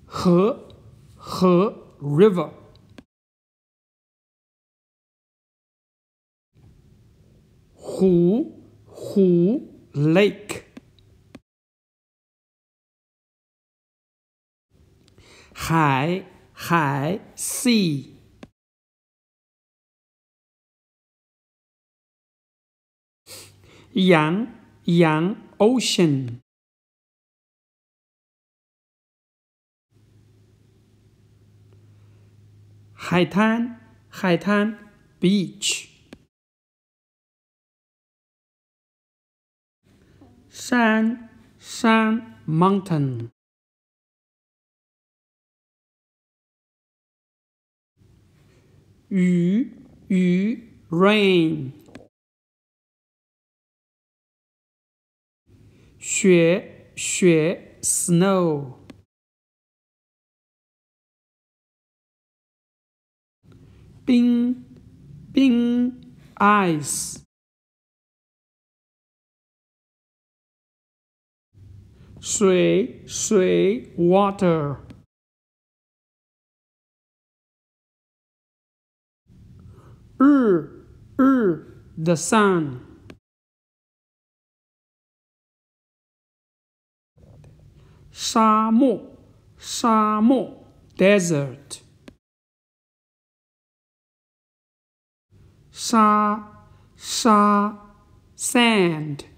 河 river。 湖 lake。 海 sea。 洋 ocean。 海滩 beach。 山 mountain。 雨 rain。 雪 snow。 冰 ice。 水 water。 日 the sun。 沙漠 desert。 沙 sand。